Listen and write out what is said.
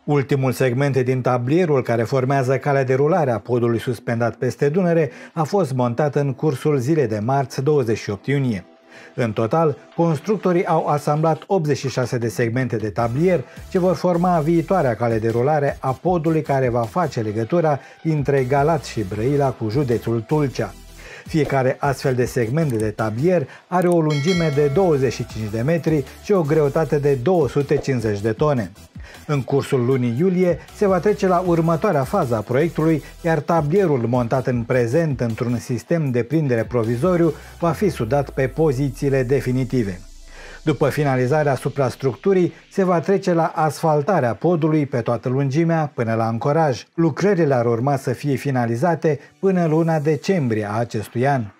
Ultimul segment din tablierul care formează calea de rulare a podului suspendat peste Dunăre a fost montat în cursul zilei de marți 28 iunie. În total, constructorii au asamblat 86 de segmente de tablier ce vor forma viitoarea cale de rulare a podului care va face legătura dintre Galați și Brăila cu județul Tulcea. Fiecare astfel de segment de tablier are o lungime de 25 de metri și o greutate de 250 de tone. În cursul lunii iulie se va trece la următoarea fază a proiectului, iar tablierul montat în prezent într-un sistem de prindere provizoriu va fi sudat pe pozițiile definitive. După finalizarea suprastructurii, se va trece la asfaltarea podului pe toată lungimea până la ancoraj. Lucrările ar urma să fie finalizate până luna decembrie a acestui an.